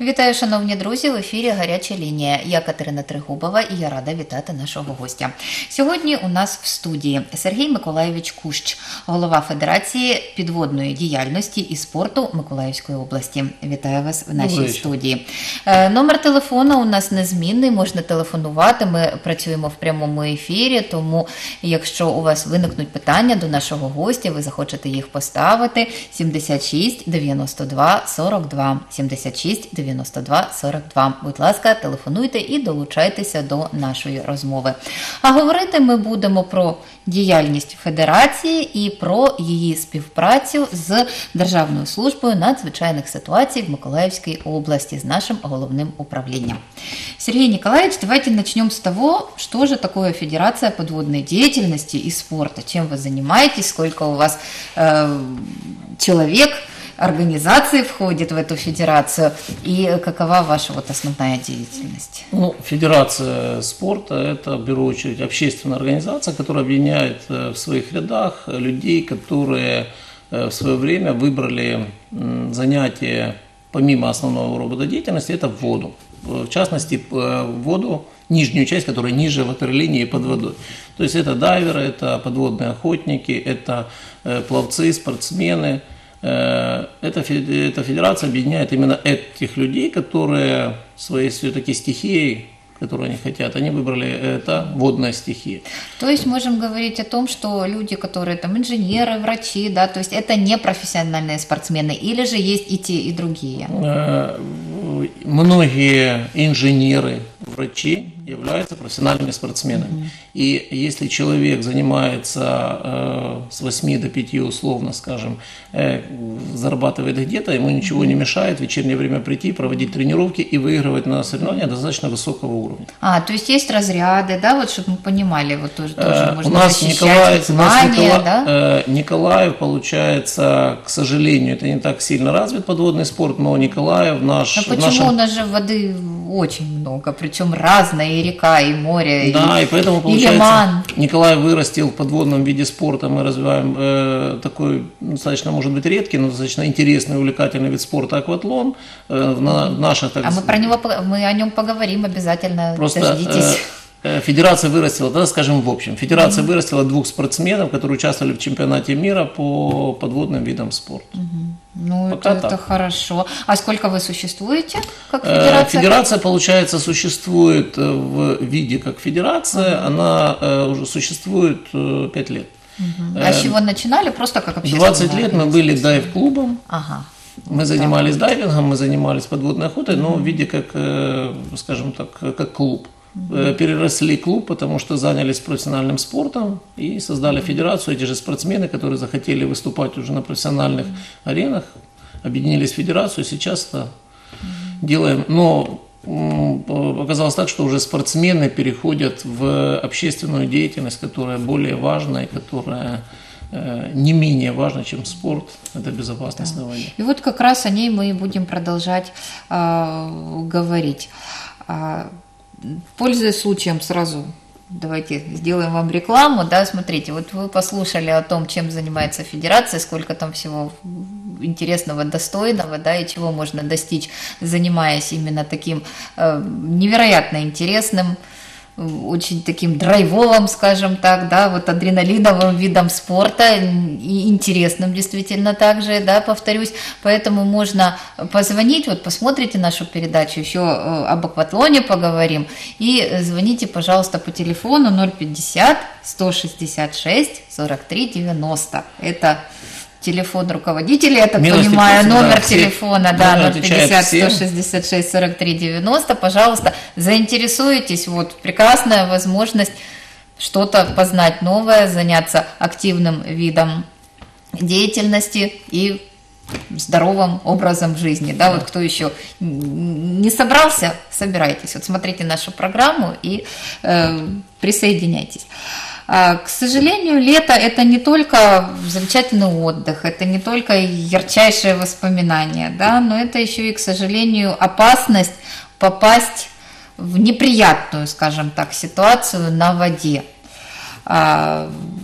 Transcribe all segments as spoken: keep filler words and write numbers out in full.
Вітаю, шановні друзі, в ефірі «Гаряча лінія». Я Катерина Тригубова і я рада вітати нашого гостя. Сьогодні у нас в студії Сергій Миколайович Кущ, голова Федерації підводної діяльності і спорту Миколаївської області. Вітаю вас в нашій Добре. студії. Номер телефону у нас незмінний, можна телефонувати, ми працюємо в прямому ефірі, тому якщо у вас виникнуть питання до нашого гостя, ви захочете їх поставити, сімдесят шість дев'яносто два сорок два, сімдесят шість дев'яносто два сорок два. Будь ласка, телефонуйте і долучайтеся до нашої розмови. А говорити ми будемо про діяльність Федерації і про її співпрацю з Державною службою надзвичайних ситуацій в Миколаївській области, з нашим головним управліннем. Сергей Николаевич, давайте начнем с того, что же такое Федерация подводной деятельности и спорта, чем вы занимаетесь, сколько у вас э, человек, организации входит в эту федерацию и какова ваша вот основная деятельность? Ну, Федерация спорта – это, в первую очередь, общественная организация, которая объединяет в своих рядах людей, которые в свое время выбрали занятие помимо основного рода деятельности – это воду. В частности, воду, нижнюю часть, которая ниже ватерлинии под водой. То есть это дайверы, это подводные охотники, это пловцы, спортсмены. Эта федерация объединяет именно этих людей, которые своей все-таки стихией, которую они хотят, они выбрали это водная стихия. То есть можем говорить о том, что люди, которые там инженеры, врачи, да, то есть это не профессиональные спортсмены, или же есть и те, и другие? Многие инженеры, врачи являются профессиональными спортсменами. Mm-hmm. И если человек занимается э, с восьми до пяти, условно скажем, э, зарабатывает где-то, ему ничего mm-hmm. не мешает в вечернее время прийти, проводить тренировки и выигрывать на соревнованиях достаточно высокого уровня. А, то есть есть разряды, да, вот чтобы мы понимали, вот тоже, тоже э, можно у нас Николаев, звания, у нас Никола, да? э, Николаев, получается, к сожалению, это не так сильно развит подводный спорт, но Николаев наш... А почему? Нашем... У нас же воды очень много, причем разные, и река, и море, да, и, и поэтому, получается, и лиман. Николай вырастил в подводном виде спорта, мы развиваем э, такой, достаточно, может быть, редкий, но достаточно интересный, увлекательный вид спорта акватлон. Э, в, на, в наших, так, а мы про него, мы о нем поговорим обязательно, просто, дождитесь. Э, Федерация вырастила, тогда скажем в общем, Федерация mm-hmm. вырастила двух спортсменов, которые участвовали в чемпионате мира по подводным видам спорта. Mm-hmm. Ну, это, это хорошо. А сколько вы существуете как федерация? Федерация, получается, существует в виде как федерация, uh-huh. она э, уже существует э, пять лет. Uh-huh. А с чего начинали? Просто как общественная двадцать лет мы были дайв-клубом, ага. мы вот занимались так. дайвингом, мы занимались подводной охотой, uh-huh. но в виде как, э, скажем так, как клуб. Uh-huh. Переросли клуб, потому что занялись профессиональным спортом и создали uh-huh. федерацию. Эти же спортсмены, которые захотели выступать уже на профессиональных uh-huh. аренах, объединились в федерацию, сейчас это uh-huh. делаем. Но оказалось так, что уже спортсмены переходят в общественную деятельность, которая более важна и которая не менее важно, чем спорт, это безопасность да. на воде. И вот как раз о ней мы и будем продолжать э, говорить. Пользуясь случаем, сразу давайте сделаем вам рекламу, да, смотрите, вот вы послушали о том, чем занимается Федерация, сколько там всего интересного, достойного, да, и чего можно достичь, занимаясь именно таким э, невероятно интересным, очень таким драйвовым, скажем так, да, вот адреналиновым видом спорта и интересным действительно также, да, повторюсь, поэтому можно позвонить, вот посмотрите нашу передачу, еще об акватлоне поговорим, и звоните, пожалуйста, по телефону ноль пятьдесят сто шестьдесят шесть сорок три девяносто, это телефон руководителя, я так Милости понимаю, просим, номер да, телефона, все, да, ноль пятьдесят сто шестьдесят шесть сорок три девяносто, пожалуйста, заинтересуйтесь, вот, прекрасная возможность что-то познать новое, заняться активным видом деятельности и здоровым образом жизни, да, вот кто еще не собрался, собирайтесь, вот смотрите нашу программу и э, присоединяйтесь. К сожалению, лето – это не только замечательный отдых, это не только ярчайшие воспоминания, да, но это еще и, к сожалению, опасность попасть в неприятную, скажем так, ситуацию на воде. Как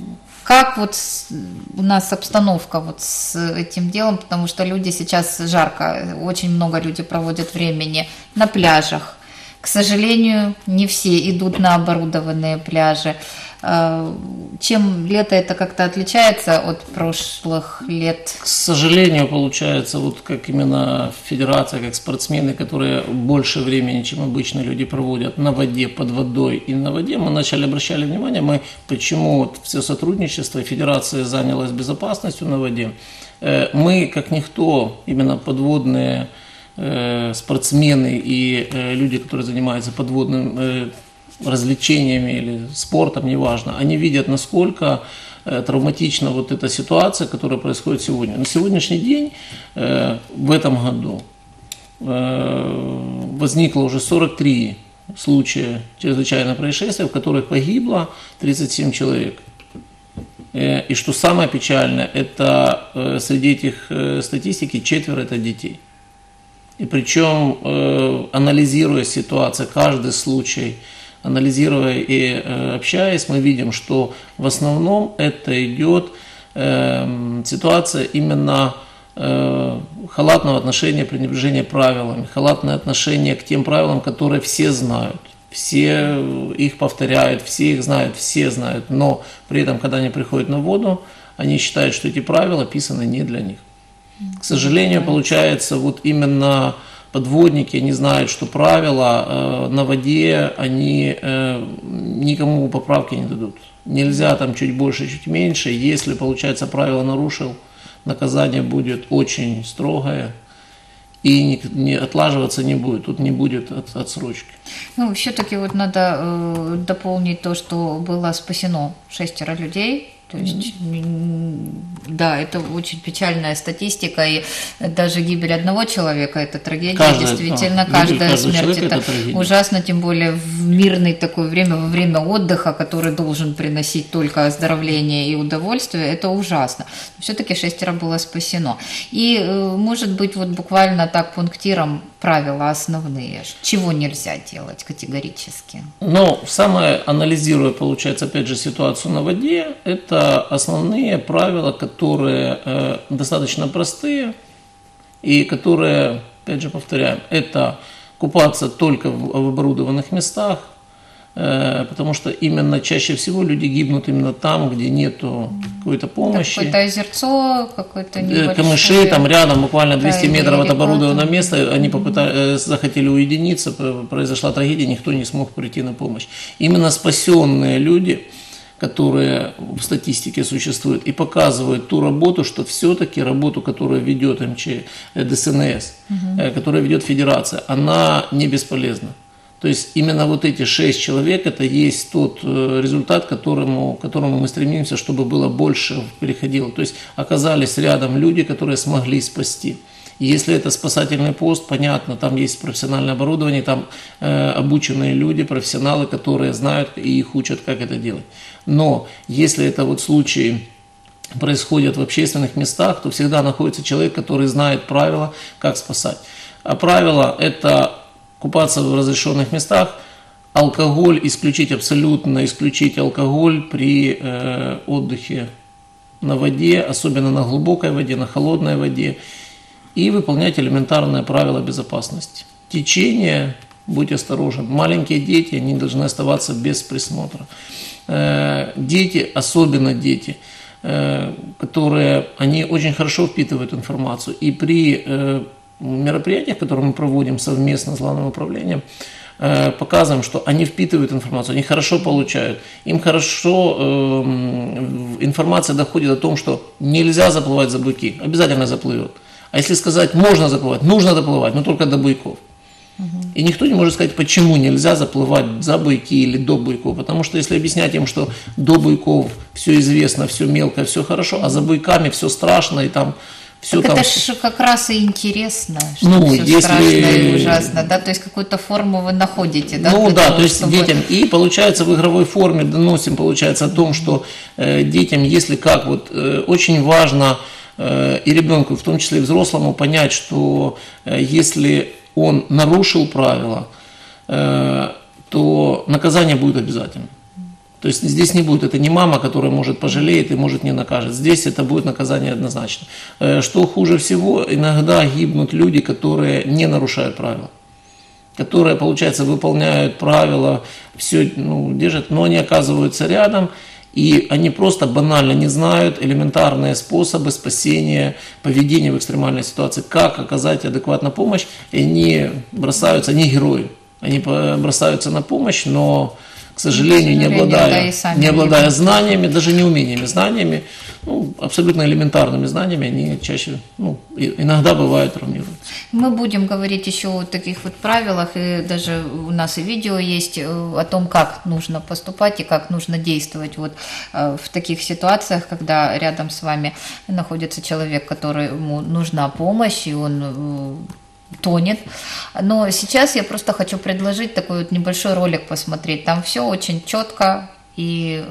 как вот с, у нас обстановка вот с этим делом, потому что люди сейчас жарко, очень много людей проводят времени на пляжах. К сожалению, не все идут на оборудованные пляжи. Чем лето это как-то отличается от прошлых лет? К сожалению, получается, вот как именно федерация, как спортсмены, которые больше времени, чем обычно люди проводят на воде, под водой и на воде, мы начали обращали внимание, мы почему вот все сотрудничество, федерация занялась безопасностью на воде. Мы, как никто, именно подводные спортсмены и люди, которые занимаются подводным развлечениями или спортом, неважно, они видят, насколько травматична вот эта ситуация, которая происходит сегодня. На сегодняшний день, в этом году, возникло уже сорок три случая чрезвычайного происшествия, в которых погибло тридцать семь человек. И что самое печальное, это среди этих статистики четверо это детей. И причем, анализируя ситуацию, каждый случай, анализируя и общаясь, мы видим, что в основном это идет ситуация именно халатного отношения, пренебрежения правилами, халатное отношение к тем правилам, которые все знают. Все их повторяют, все их знают, все знают, но при этом, когда они приходят на воду, они считают, что эти правила писаны не для них. К сожалению, получается, вот именно подводники, они знают, что правила э, на воде, они э, никому поправки не дадут. Нельзя там чуть больше, чуть меньше. Если, получается, правило нарушил, наказание будет очень строгое и не, не отлаживаться не будет. Тут не будет от, отсрочки. Ну, все-таки вот надо э, дополнить то, что было спасено шестеро людей. То есть, mm-hmm. да, это очень печальная статистика, и даже гибель одного человека – это трагедия, каждая, действительно, да, каждая смерть – это, это ужасно, тем более в мирное такое время, во время отдыха, который должен приносить только оздоровление и удовольствие, это ужасно. Все-таки шестеро было спасено. И, может быть, вот буквально так пунктиром правила основные, чего нельзя делать категорически? Ну, самое, анализируя, получается, опять же, ситуацию на воде, это основные правила, которые э, достаточно простые и которые, опять же, повторяем, это купаться только в, в оборудованных местах, э, потому что именно чаще всего люди гибнут именно там, где нету какой-то помощи. Какое-то озерцо, какое-то небольшое. Камыши, там рядом, буквально двести метров от оборудованного места, они попытали, захотели уединиться, произошла трагедия, никто не смог прийти на помощь. Именно спасенные люди, которые в статистике существуют, и показывают ту работу, что все-таки работу, которую ведет эм че дэ эс эн эс, угу. которая ведет Федерация, она не бесполезна. То есть именно вот эти шесть человек, это есть тот результат, к которому, к которому мы стремимся, чтобы было больше переходило. То есть оказались рядом люди, которые смогли спасти. И если это спасательный пост, понятно, там есть профессиональное оборудование, там э, обученные люди, профессионалы, которые знают и их учат, как это делать. Но если это вот случаи происходят в общественных местах, то всегда находится человек, который знает правила, как спасать. А правила – это купаться в разрешенных местах, алкоголь исключить, абсолютно исключить алкоголь при э, отдыхе на воде, особенно на глубокой воде, на холодной воде, и выполнять элементарные правила безопасности. Течение, будь осторожен. Маленькие дети, они должны оставаться без присмотра. Э, дети, особенно дети, э, которые, они очень хорошо впитывают информацию. И при э, мероприятиях, которые мы проводим совместно с главным управлением, э, показываем, что они впитывают информацию, они хорошо получают. Им хорошо э, информация доходит о том, что нельзя заплывать за буйки, обязательно заплывет. А если сказать, можно заплывать, нужно заплывать, но только до буйков. Угу. И никто не может сказать, почему нельзя заплывать за буйки или до буйков. Потому что если объяснять им, что до буйков все известно, все мелко, все хорошо, а за буйками все страшно и там все так там... это же как раз и интересно, что ну, все если... страшно и ужасно, да, то есть какую-то форму вы находите, да? Ну да, того, то есть чтобы... детям, и получается в игровой форме доносим, получается, о том, что э, детям, если как, вот э, очень важно и ребенку, в том числе и взрослому, понять, что если он нарушил правила, то наказание будет обязательно. То есть здесь не будет, это не мама, которая может пожалеет и может не накажет. Здесь это будет наказание однозначно. Что хуже всего, иногда гибнут люди, которые не нарушают правила. Которые, получается, выполняют правила, все ну, держат, но они оказываются рядом, и они просто банально не знают элементарные способы спасения, поведения в экстремальной ситуации, как оказать адекватную помощь, и они бросаются, они герои, они бросаются на помощь, но, к сожалению, не обладая, не обладая знаниями, даже не умениями, знаниями, ну, абсолютно элементарными знаниями, они чаще, ну, иногда бывают травмируются. Мы будем говорить еще о таких вот правилах, и даже у нас и видео есть о том, как нужно поступать и как нужно действовать вот в таких ситуациях, когда рядом с вами находится человек, которому нужна помощь, и он тонет. Но сейчас я просто хочу предложить такой вот небольшой ролик посмотреть. Там все очень четко и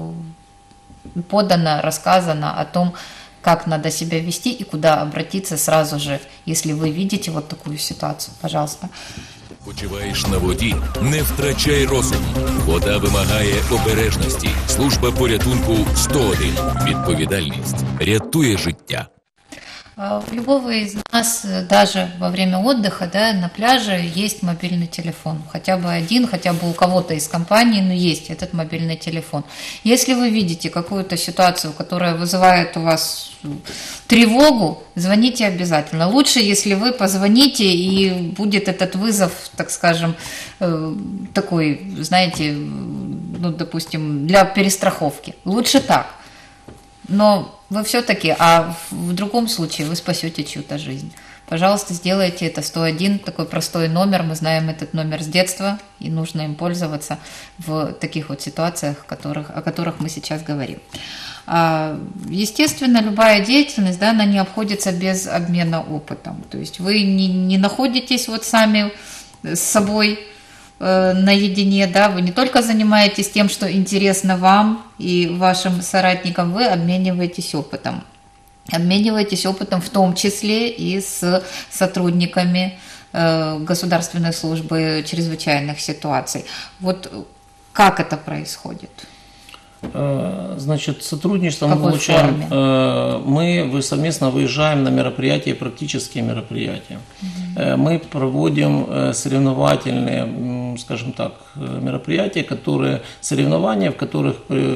подано, рассказано о том, как надо себя вести и куда обратиться сразу же, если ви видите вот таку ситуацію. Пожалуйста. Почуваєш на воді? Не втрачай розум. Вода вимагає обережності. Служба порятунку сто один. Відповідальність рятує життя. У любого из нас, даже во время отдыха, да, на пляже есть мобильный телефон. Хотя бы один, хотя бы у кого-то из компании, но есть этот мобильный телефон. Если вы видите какую-то ситуацию, которая вызывает у вас тревогу, звоните обязательно. Лучше, если вы позвоните, и будет этот вызов, так скажем, такой, знаете, ну, допустим, для перестраховки. Лучше так. Но вы все-таки, а в другом случае вы спасете чью-то жизнь. Пожалуйста, сделайте это. сто один, такой простой номер, мы знаем этот номер с детства, и нужно им пользоваться в таких вот ситуациях, которых, о которых мы сейчас говорим. Естественно, любая деятельность, да, она не обходится без обмена опытом. То есть вы не, не находитесь вот сами с собой наедине, да, вы не только занимаетесь тем, что интересно вам и вашим соратникам, вы обмениваетесь опытом. Обмениваетесь опытом в том числе и с сотрудниками э, Государственной службы чрезвычайных ситуаций. Вот как это происходит? Значит, сотрудничество мы получаем, мы совместно выезжаем на мероприятия, практические мероприятия. Угу. Мы проводим соревновательные, скажем так, мероприятия, которые, соревнования, в которых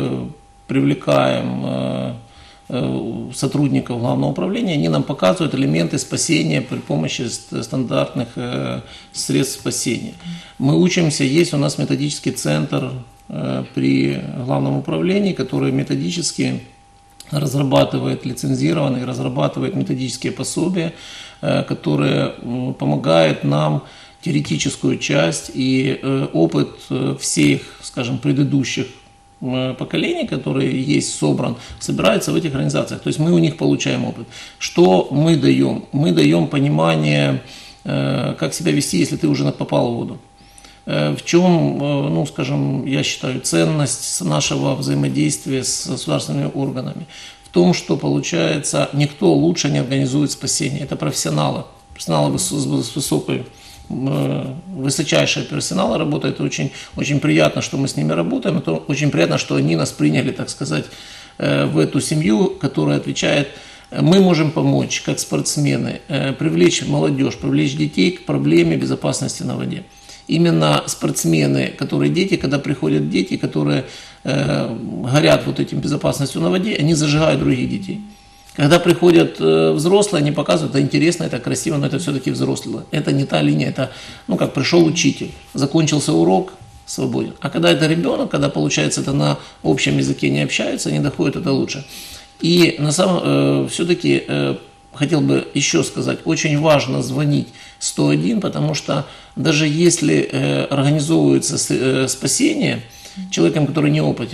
привлекаем сотрудников Главного управления, они нам показывают элементы спасения при помощи стандартных средств спасения. Мы учимся, есть у нас методический центр при Главном управлении, который методически разрабатывает лицензированные, разрабатывает методические пособия, которые помогают нам теоретическую часть и опыт всех, скажем, предыдущих поколений, которые есть собран, собирается в этих организациях. То есть мы у них получаем опыт. Что мы даем? Мы даем понимание, как себя вести, если ты уже попал в воду. В чем, ну, скажем, я считаю, ценность нашего взаимодействия с государственными органами? В том, что, получается, никто лучше не организует спасение. Это профессионалы. Профессионалы с высокой, высочайший персонал работает. Очень, очень приятно, что мы с ними работаем. Это очень приятно, что они нас приняли, так сказать, в эту семью, которая отвечает. Мы можем помочь, как спортсмены, привлечь молодежь, привлечь детей к проблеме безопасности на воде. Именно спортсмены, которые дети, когда приходят дети, которые э, горят вот этим безопасностью на воде, они зажигают других детей. Когда приходят э, взрослые, они показывают, это интересно, это красиво, но это все-таки взрослые. Это не та линия, это, ну, как пришел учитель, закончился урок, свободен. А когда это ребенок, когда, получается, это на общем языке не общаются, не доходят, это лучше. И на самом э, все-таки э, хотел бы еще сказать, очень важно звонить сто один, потому что даже если э, организовывается э, спасение человеком, который неопытен,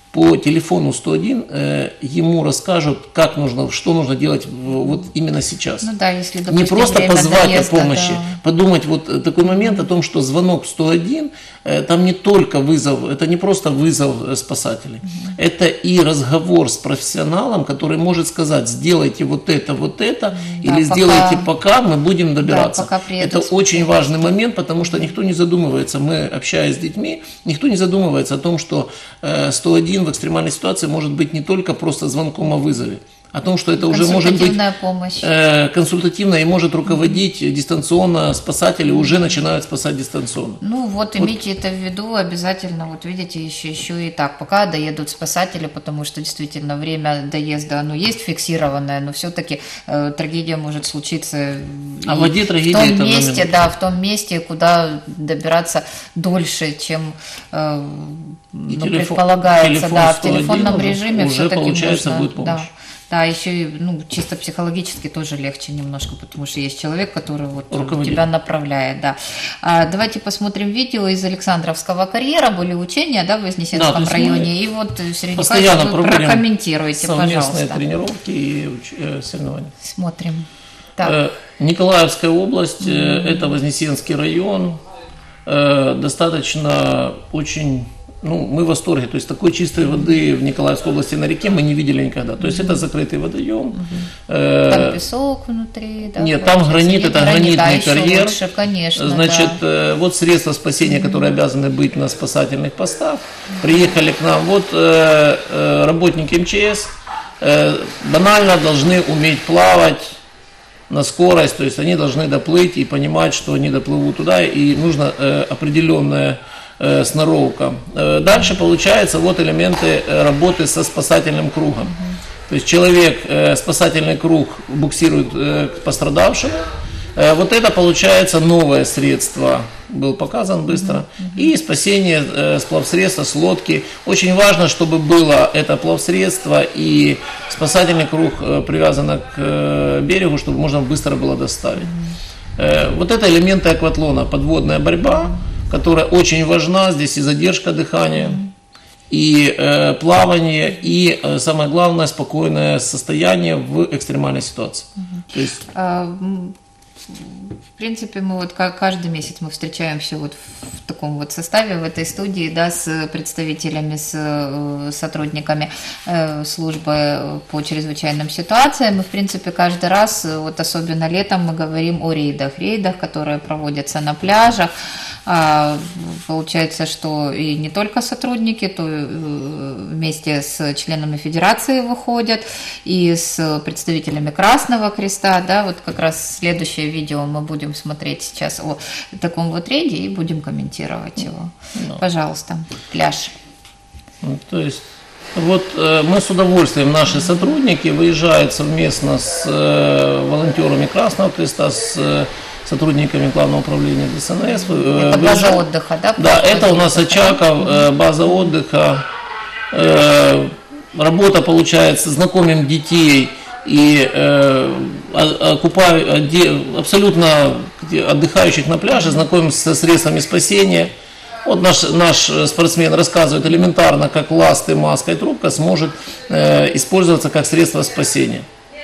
по телефону сто один э, ему расскажут, как нужно, что нужно делать вот именно сейчас. Ну да, если, допустим, не просто позвать доезда, о помощи, да. подумать вот такой момент о том, что звонок сто один, э, там не только вызов, это не просто вызов спасателей, угу. это и разговор с профессионалом, который может сказать, сделайте вот это, вот это, да, или пока, сделайте пока, мы будем добираться. Да, пока это очень важный момент, потому что никто не задумывается, мы, общаясь с детьми, никто не задумывается о том, что э, сто один в экстремальной ситуации может быть не только просто звонком о вызове, о том, что это уже может быть помощь. Э, консультативная и может руководить дистанционно, спасатели уже начинают спасать дистанционно. Ну вот, вот имейте это в виду обязательно, вот видите, еще, еще и так, пока доедут спасатели, потому что действительно время доезда, оно есть фиксированное, но все-таки э, трагедия может случиться а в воде трагедия в том это месте, да, в том месте, куда добираться дольше, чем э, ну, телефон, предполагается, телефон да, в телефонном режиме уже все-таки получается можно, будет помощь. Да. Да, еще и ну, чисто психологически тоже легче немножко, потому что есть человек, который вот тебя направляет. Да. А, давайте посмотрим видео из Александровского карьера, были учения, да, в Вознесенском да, районе. И вот Сергей Николаевич, вы прокомментируйте, совместные пожалуйста. тренировки и э, соревнования. Смотрим. Э, Николаевская область, mm-hmm. э, это Вознесенский район, э, достаточно очень... Ну, мы в восторге, то есть такой чистой воды в Николаевской области на реке мы не видели никогда. То есть mm-hmm. это закрытый водоем. Mm-hmm. Там песок внутри, да? Нет, там гранит, это гранит, гранитный да, карьер. Лучше, конечно, Значит, да. вот средства спасения, mm-hmm. которые обязаны быть на спасательных постах, приехали к нам. Вот э, э, работники эм че эс э, банально должны уметь плавать на скорость, то есть они должны доплыть и понимать, что они доплывут туда, и нужно э, определенное сноровка. Дальше получается вот элементы работы со спасательным кругом. То есть человек, спасательный круг буксирует к пострадавшему. Вот это получается новое средство, был показан быстро. И спасение с плавсредства, с лодки. Очень важно, чтобы было это плавсредство и спасательный круг привязан к берегу, чтобы можно быстро было доставить. Вот это элементы акватлона, подводная борьба, которая очень важна, здесь и задержка дыхания, и э, плавание, и э, самое главное, спокойное состояние в экстремальной ситуации. Mm-hmm. То есть... В принципе, мы вот каждый месяц мы встречаемся вот в таком вот составе, в этой студии, да, с представителями, с сотрудниками службы по чрезвычайным ситуациям. И, в принципе, каждый раз, вот особенно летом, мы говорим о рейдах, рейдах, которые проводятся на пляжах. Получается, что и не только сотрудники, то вместе с членами федерации выходят, и с представителями Красного Креста, да, вот как раз следующее видео мы будем смотреть сейчас о таком вот рейде и будем комментировать его. No. Пожалуйста, пляж. То есть вот э, мы с удовольствием, наши сотрудники выезжают совместно с э, волонтерами Красного Креста, с э, сотрудниками Главного управления дэ эс эн эс. Это база отдыха, да? Да, это у нас Очаков, э, база отдыха. Э, работа получается, знакомим детей и э, окупаю, абсолютно отдыхающих на пляже, знакомим со средствами спасения. Вот наш, наш спортсмен рассказывает элементарно, как ласты, маска и трубка сможет э, использоваться как средство спасения.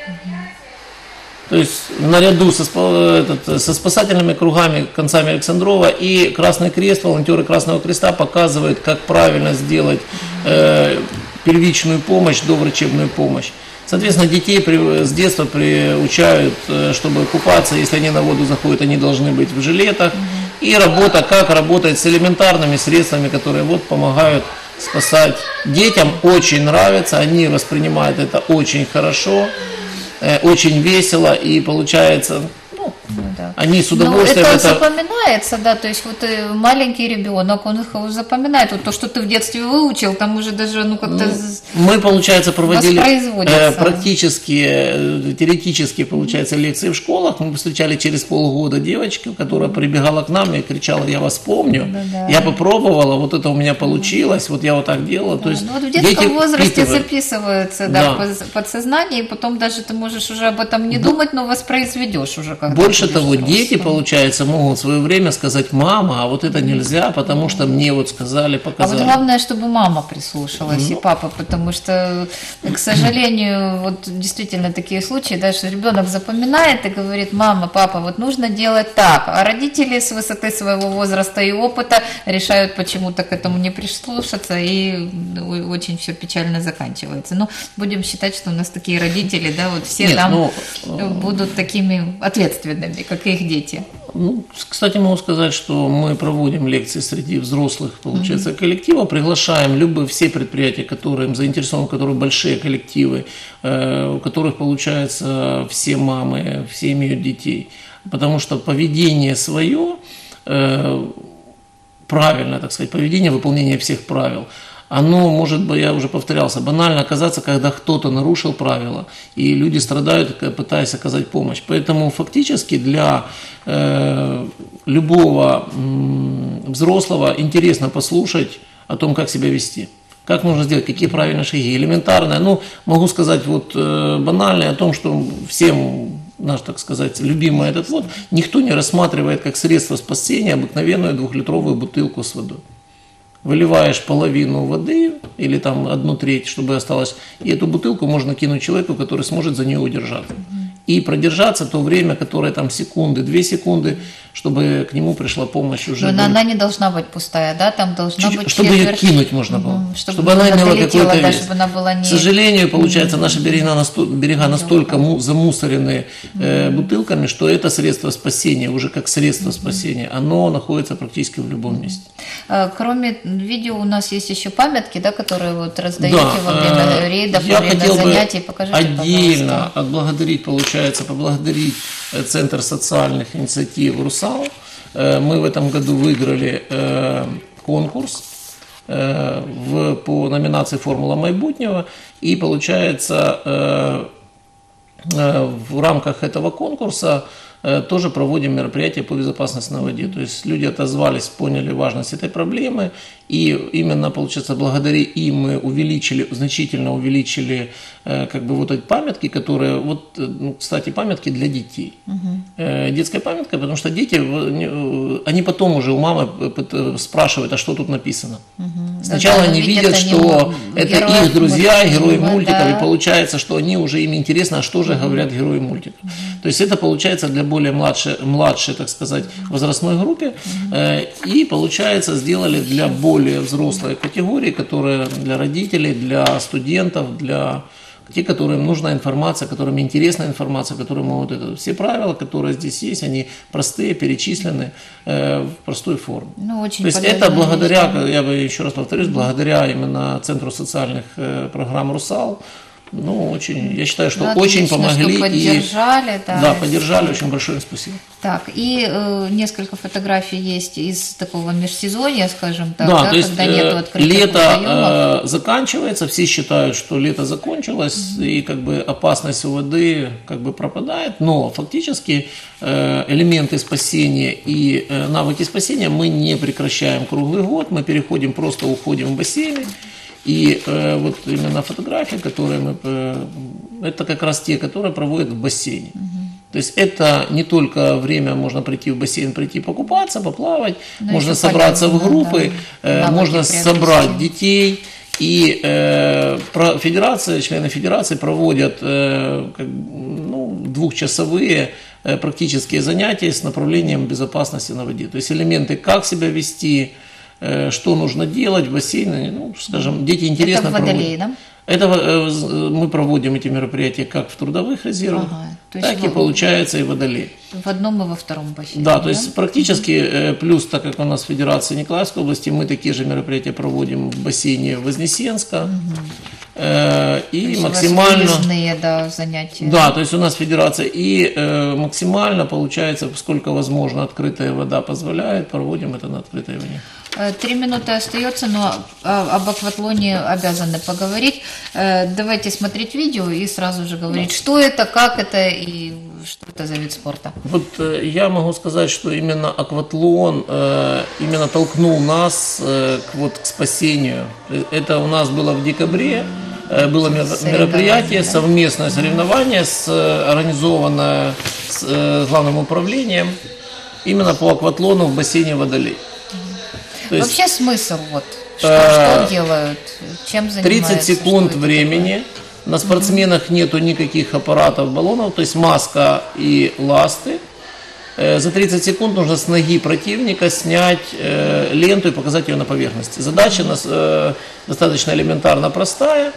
То есть наряду со, этот, со спасательными кругами, концами Александрова, и Красный Крест, волонтеры Красного Креста показывают, как правильно сделать э, первичную помощь, доврачебную помощь. Соответственно, детей при, с детства приучают, чтобы купаться, если они на воду заходят, они должны быть в жилетах. И работа, как работает с элементарными средствами, которые вот помогают спасать. Детям очень нравится, они воспринимают это очень хорошо, очень весело, и получается... Ну, да. Они с удовольствием... Но это, это запоминается, да, то есть вот маленький ребенок, он их запоминает, вот то, что ты в детстве выучил, там уже даже, ну, как-то... Мы, получается, проводили практические, теоретические, получается, лекции в школах, мы встречали через полгода девочку, которая прибегала к нам и кричала: я вас помню, да, да. я попробовала, вот это у меня получилось, вот я вот так делала, да. то есть... Ну, вот в детском возрасте записываются, да, да. подсознание, и потом даже ты можешь уже об этом не да. думать, но воспроизведешь уже, когда... Больше того, спасать. дети, получается, могут в свое время сказать: мама, а вот это нельзя, потому что мне вот сказали, показали. А вот главное, чтобы мама прислушалась, ну, и папа, потому что, к сожалению, вот действительно такие случаи, да, что ребенок запоминает и говорит: мама, папа, вот нужно делать так, а родители с высоты своего возраста и опыта решают почему-то к этому не прислушаться, и очень все печально заканчивается. Но будем считать, что у нас такие родители, да, вот все Нет, там ну, будут такими ответственными, как и их дети. Ну, кстати, могу сказать, что мы проводим лекции среди взрослых, получается, mm-hmm. коллектива, приглашаем любые, все предприятия, которые заинтересованы, у которых большие коллективы, э, у которых, получается, все мамы, все имеют детей. Потому что поведение свое, э, правильное, так сказать, поведение, выполнение всех правил, оно может быть, я уже повторялся, банально оказаться, когда кто-то нарушил правила, и люди страдают, пытаясь оказать помощь. Поэтому фактически для э, любого м, взрослого интересно послушать о том, как себя вести. Как нужно сделать, какие правильные шаги, элементарные. Ну, могу сказать вот э, банальное о том, что всем наш, так сказать, любимый этот вот, никто не рассматривает как средство спасения обыкновенную двухлитровую бутылку с водой. Выливаешь половину воды или там одну треть, чтобы осталось, и эту бутылку можно кинуть человеку, который сможет за нее удержаться. И продержаться то время, которое там секунды, две секунды, чтобы к нему пришла помощь уже. Но она не должна быть пустая, да? Там должна Чуть, быть чтобы четверть... ее кинуть можно было. Угу. Чтобы, чтобы она имела какой-то да, вес. чтобы она была не... К сожалению, получается, наши берега, насто... берега настолько му... замусорены э, бутылками, что это средство спасения, уже как средство спасения, оно находится практически в любом месте. Кроме видео у нас есть еще памятки, да, которые вот раздаете Да, во время рейдов, во время занятий. Покажите, отдельно пожалуйста. отблагодарить, получается, поблагодарить Центр социальных инициатив «Русал». Мы в этом году выиграли конкурс в, по номинации «Формула майбутнего». И, получается, в рамках этого конкурса тоже проводим мероприятия по безопасности на воде. То есть люди отозвались, поняли важность этой проблемы, и именно, получается, благодаря им мы увеличили, значительно увеличили как бы вот эти памятки, которые, вот, ну, кстати, памятки для детей. Угу. Детская памятка, потому что дети, они потом уже у мамы спрашивают, а что тут написано. Угу. Сначала да, они видят, что это их друзья, герои мультиков, да. И получается, что они уже им интересно, а что же угу. говорят герои мультиков. Угу. То есть это получается для более младшей, младшей, так сказать, возрастной группе, угу. и, получается, сделали для более взрослой категории, которые для родителей, для студентов, для те, которым нужна информация, которым интересна информация, которые могут это. Все правила, которые здесь есть, они простые, перечислены э, в простой форме. Ну, очень То есть это благодаря, вещь, я бы еще раз повторюсь, благодаря именно Центру социальных э, программ «Русал». Ну, очень, я считаю, что ну, очень отлично, помогли. Что поддержали, и, да. Да, поддержали, очень большое спасибо. Так, и э, несколько фотографий есть из такого межсезонья, скажем так, да, да, то есть, когда нету открытых лето э, заканчивается, все считают, что лето закончилось, mm-hmm. и как бы опасность у воды как бы пропадает, но фактически э, элементы спасения и э, навыки спасения мы не прекращаем круглый год, мы переходим, просто уходим в бассейны. И э, вот именно фотографии, которые мы, э, это как раз те, которые проводят в бассейне. Угу. То есть это не только время, можно прийти в бассейн, прийти покупаться, поплавать, но можно собраться в группы, да, э, можно собрать детей. И э, про, федерация, члены федерации проводят э, как, ну, двухчасовые э, практические занятия с направлением безопасности на воде. То есть элементы, как себя вести, что нужно делать в бассейне, ну, скажем, дети интересно проводят. Это в Водолее, да? Это мы проводим эти мероприятия как в трудовых резервах, ага, так и, получается, и в Водолее. В одном и во втором бассейне. Да, то есть практически, плюс, так как у нас в Федерации Николаевской области, мы такие же мероприятия проводим в бассейне Вознесенска. Угу. И то максимально... У вас выездные, да, занятия. Да, то есть у нас федерация, и э, максимально, получается, сколько возможно, открытая вода позволяет, проводим это на открытой воде. Три минуты остается, но об акватлоне обязаны поговорить. Давайте смотреть видео и сразу же говорить, да. Что это, как это и что это за вид спорта. Вот я могу сказать, что именно акватлон именно толкнул нас к, вот, к спасению. Это у нас было в декабре. э, было мероприятие, совместное соревнование, с, организованное с э, главным управлением именно по акватлону в бассейне Водолей. То есть, вообще смысл, вот, что, э, что делают, чем занимаются? тридцать секунд времени, на спортсменах нету никаких аппаратов, баллонов, то есть маска и ласты. За тридцать секунд нужно с ноги противника снять э, ленту и показать ее на поверхности. Задача нас, э, достаточно элементарно простая,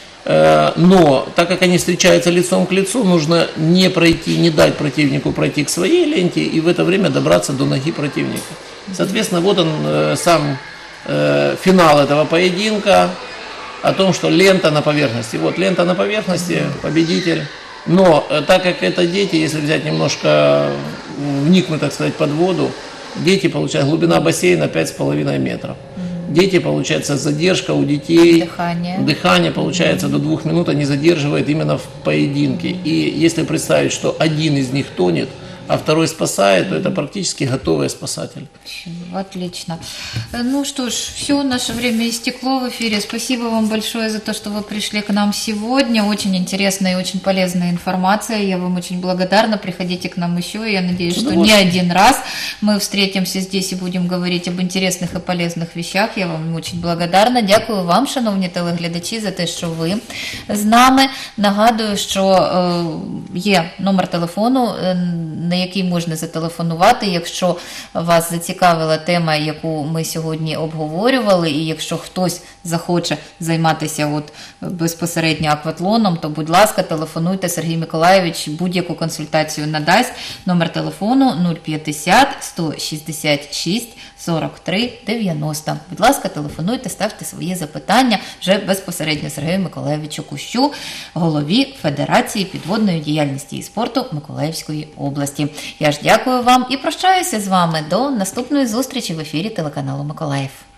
э, но так как они встречаются лицом к лицу, нужно не пройти, не дать противнику пройти к своей ленте и в это время добраться до ноги противника. Соответственно, вот он э, сам э, финал этого поединка о том, что лента на поверхности. Вот лента на поверхности, победитель. Но так как это дети, если взять немножко, вникнуть, так сказать, под воду, дети получают, глубина бассейна пять с половиной метров. Mm-hmm. Дети, получается, задержка у детей, дыхание, дыхание получается, mm-hmm. до двух минут они задерживают именно в поединке. И если представить, что один из них тонет, а второй спасает, то это практически готовый спасатель. Отлично. Ну что ж, все, наше время истекло в эфире. Спасибо вам большое за то, что вы пришли к нам сегодня. Очень интересная и очень полезная информация. Я вам очень благодарна. Приходите к нам еще. Я надеюсь, что не один раз мы встретимся здесь и будем говорить об интересних і полезних вещах. Я вам очень благодарна. Дякую вам, шановні телеглядачі, за те, що ви з нами. Нагадую, що є номер телефону, на який можна зателефонувати, якщо вас зацікавила тема, яку ми сьогодні обговорювали, і якщо хтось захоче займатися от безпосередньо акватлоном, то, будь ласка, телефонуйте, Сергій Миколайович будь-яку консультацію надасть. Номер телефону нуль п'ятдесят сто шістдесят шість сорок три дев'яносто. Будь ласка, телефонуйте, ставте свої запитання вже безпосередньо Сергію Миколайовичу Кущу, голові Федерації підводної діяльності і спорту Миколаївської області. Я ж дякую вам і прощаюся з вами до наступної зустрічі в ефірі телеканалу Миколаїв.